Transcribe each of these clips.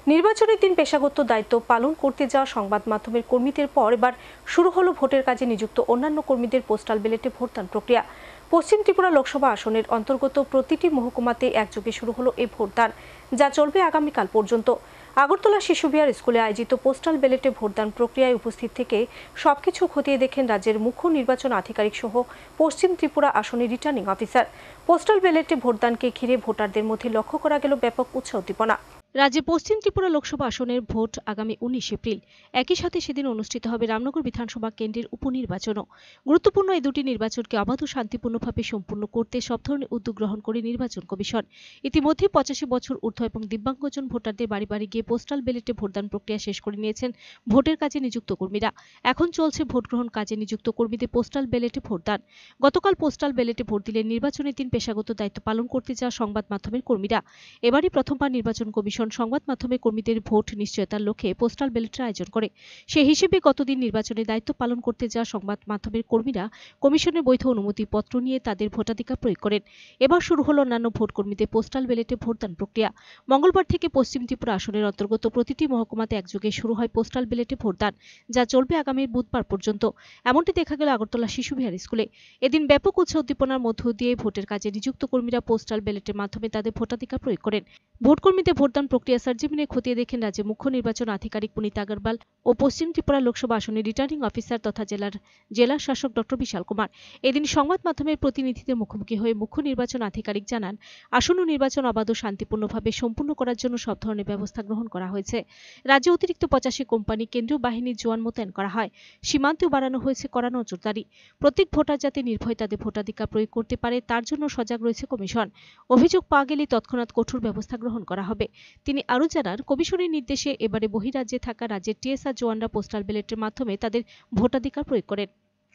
নির্বাচনের দিন পেশাগত দায়িত্ব পালন করতে যাওয়া সংবাদ মাধ্যমের কর্মীদের পর এবার শুরু হলো ভোটের কাজে নিযুক্ত অন্যান্য কর্মীদের পোস্টাল ব্যালটে ভোটদান প্রক্রিয়া। পশ্চিম ত্রিপুরা লোকসভা আসনের অন্তর্গত প্রতিটি মহকুমাতে একযোগে শুরু হলো এই ভোটদান, যা চলবে আগামীকাল পর্যন্ত। আগরতলা শিশু বিহার স্কুলে আয়োজিত পোস্টাল ব্যালটে ভোটদান প্রক্রিয়ায় উপস্থিত থেকে সবকিছু খতিয়ে দেখেন রাজ্যের মুখ্য নির্বাচন আধিকারিক সহ পশ্চিম ত্রিপুরা আসনের রিটার্নিং অফিসার। পোস্টাল ব্যালটে ভোটদানকে ঘিরে ভোটারদের মধ্যে লক্ষ্য করা গেল ব্যাপক উৎসাহ উদ্দীপনা। রাজ্যে পশ্চিম ত্রিপুরা লোকসভা আসনের ভোট আগামী 19 এপ্রিল। একই সাথে সেদিন অনুষ্ঠিত হবে রামনগর বিধানসভা কেন্দ্রের উপনির্বাচনও। গুরুত্বপূর্ণ এই দুটি নির্বাচনকে অবাধ ও শান্তিপূর্ণভাবে সম্পূর্ণ করতে সব ধরনের উদ্যোগ গ্রহণ করে নির্বাচন কমিশন। ইতিমধ্যে 85 বছর ঊর্ধ্ব এবং দিব্যাঙ্গজন ভোটারদের বাড়ি বাড়ি গিয়ে পোস্টাল ব্যালটে ভোটদান প্রক্রিয়া শেষ করে নিয়েছেন ভোটের কাজে নিযুক্ত কর্মীরা। এখন চলছে ভোট গ্রহণ কাজে নিযুক্ত কর্মীদের পোস্টাল ব্যালটে ভোটদান। গতকাল পোস্টাল ব্যালটে ভোট দিলেন নির্বাচনের দিন পেশাগত দায়িত্ব পালন করতে যাওয়া সংবাদ মাধ্যমের কর্মীরা। এবারই প্রথমবার নির্বাচন কমিশন সংবাদ মাধ্যমে কর্মীদের ভোট নিশ্চয়তার লক্ষ্যে পোস্টাল ব্যালটের আয়োজন করে। সেই হিসেবে গতদিন নির্বাচনের দায়িত্ব পালন করতে যাওয়া সংবাদ মাধ্যমের কর্মীরা কমিশনের বৈধ অনুমতিপত্র নিয়ে তাদের ভোটাধিকার প্রয়োগ করেন। এবার শুরু হলো অন্যান্য ভোট কর্মীদের পোস্টাল ব্যালটে ভোটদান প্রক্রিয়া। মঙ্গলবার থেকে পশ্চিম ত্রিপুরা আসনের অন্তর্গত প্রতিটি মহকুমাতে একযোগে শুরু হয় পোস্টাল ব্যালটে ভোটদান, যা চলবে আগামী বুধবার পর্যন্ত। এমনটি দেখা গেল আগরতলা শিশু বিহার স্কুলে। এদিন ব্যাপক উৎসাহ উদ্দীপনার মধ্য দিয়ে ভোটের কাজে নিযুক্ত কর্মীরা পোস্টাল ব্যালটের মাধ্যমে তাদের ভোটাধিকার প্রয়োগ করেন। ভোটকর্মীদের ভোটদান প্রক্রিয়া সরজমিনে খতিয়ে দেখেন রাজ্যের মুখ্য নির্বাচন আধিকারিক পুনিত আগরওয়াল ও পশ্চিম ত্রিপুরা লোকসভা আসনের রিটার্নিং অফিসার তথা জেলার শাসক ডক্টর বিশাল কুমার। এদিন সংবাদ মাধ্যমের প্রতিনিধিদের মুখোমুখি হয়ে মুখ্য নির্বাচন আধিকারিক জানান, আসন্ন নির্বাচন অবাধ ও শান্তিপূর্ণভাবে সম্পূর্ণ করার জন্য সব ধরনের ব্যবস্থা গ্রহণ করা হয়েছে। রাজ্যে অতিরিক্ত 85 কোম্পানি কেন্দ্রীয় বাহিনীর জওয়ান মোতায়েন করা হয়। সীমান্তেও বাড়ানো হয়েছে কড়া নজরদারি। প্রত্যেক ভোটার যাতে নির্ভয়ে তাদের ভোটাধিকার প্রয়োগ করতে পারে তার জন্য সজাগ রয়েছে কমিশন। অভিযোগ পাওয়া গেলে তৎক্ষণাৎ কঠোর ব্যবস্থা গ্রহণ করা হবে। তিনি আরও জানান, কমিশনের নির্দেশে এবারে বহিরাজ্যে থাকা রাজ্যের টিএসআর জওয়ানরা পোস্টাল ব্যালটের মাধ্যমে তাদের ভোটাধিকার প্রয়োগ করেন।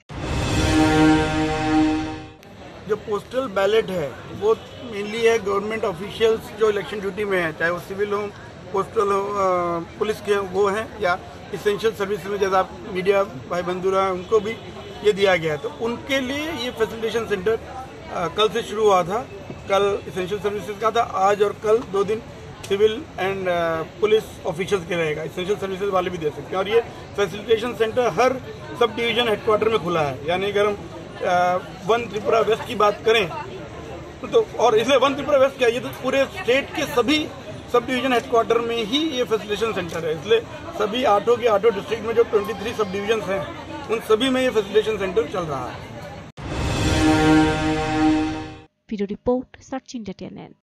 जो पोस्टल बैलेट है वो मेनली है गवर्नमेंट ऑफिशियल्स जो इलेक्शन ड्यूटी में है, चाहे वो सिविल हो, पोस्टल हो, पुलिस के वो हैं या इसेंशियल सर्विस में जैसा आप मीडिया भाई बंधुरा उनको भी ये दिया गया है। तो उनके लिए ये फैसिलिटेशन सेंटर कल से शुरू हुआ था। कल इसेंशियल सर्विसेज का था, आज और कल 2 दिन सिविल एंड पुलिस ऑफिशियल्स के रहेगा। इसेंशियल सर्विसेज वाले भी दे सकते हैं और ये फैसिलिटेशन सेंटर हर सब डिवीजन हेडक्वार्टर में खुला है। यानी अगर हम वन त्रिपुरा वेस्ट की बात करें तो, और इसलिए वन त्रिपुरा वेस्ट क्या, ये तो पूरे स्टेट के सभी सब डिवीजन हेडक्वार्टर में ही ये फैसिलिटेशन सेंटर है। इसलिए सभी 8 के 8 डिस्ट्रिक्ट में जो 23 सब डिवीजन हैं उन सभी में ये फैसिलिटेशन सेंटर चल रहा है। Video report search India TNN।